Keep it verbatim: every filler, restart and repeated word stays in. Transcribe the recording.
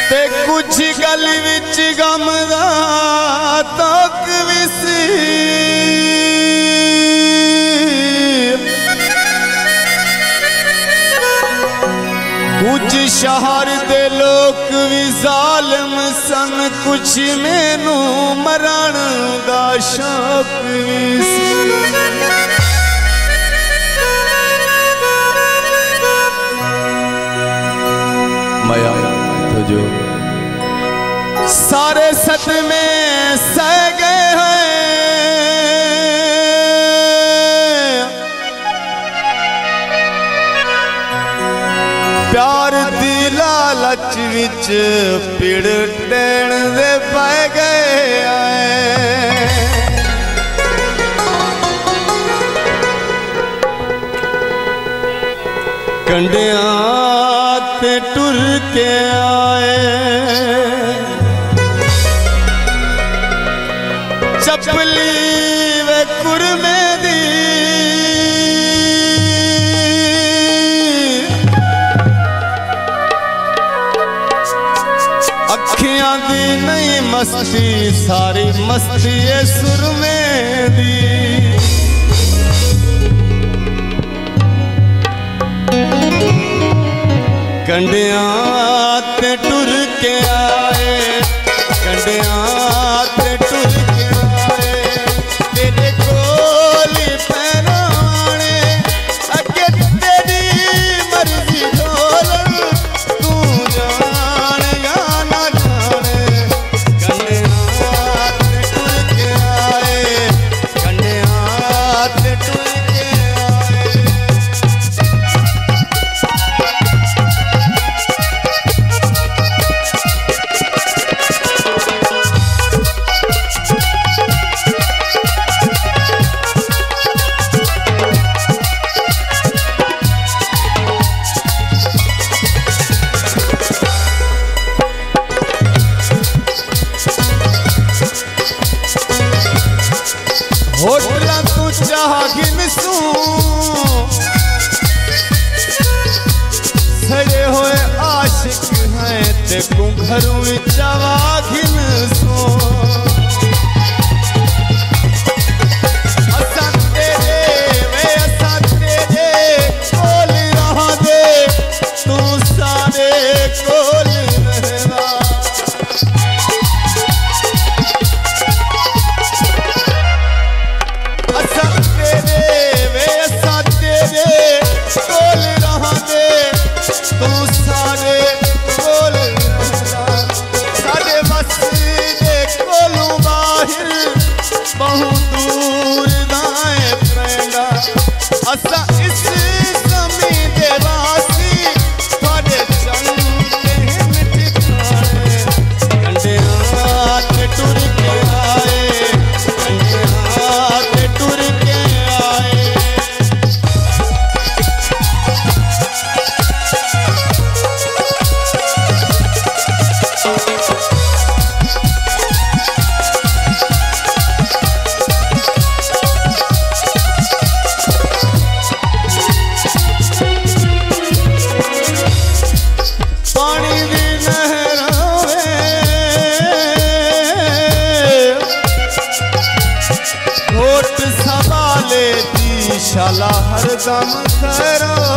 ते कुछ गल विच गम दा तक विसी कुछ शहर दे लोग भी जालिम सन कुछ मैनू मरण दा शौक भी सी माया तो जो सारे सदमे सह गए हैं प्यार दी लालच विच पिड़ टेण दे पै गए आए कंडियां ते टुर के आए चपली वे कुरमे दी अखियां दी नहीं मस्ती सारी मस्ती है सुरमे दी कंडियां ते टुर के आए कंडियां ते टुर के आए तेरे कोल पैराने अगे तेरी मर्जी ढोलन तू जान या ना जाने कंडियां ते टुर के आए कंडियां ते टुर के आए होटला तू चाह घिनसू सड़े हुए आशिक हैं ते घरू चावा घिनसू असा तेरे वे असा तेरे कोल रहा दे तू सारे कोल रहना बहुत दूर दाए फ्रेंडा असा इस ज़मीन दे वासी थोड़े चंगे ठिकाने कंडियां ते टुर के आए कंडियां ते टुर के आए शाला हरदम खैरा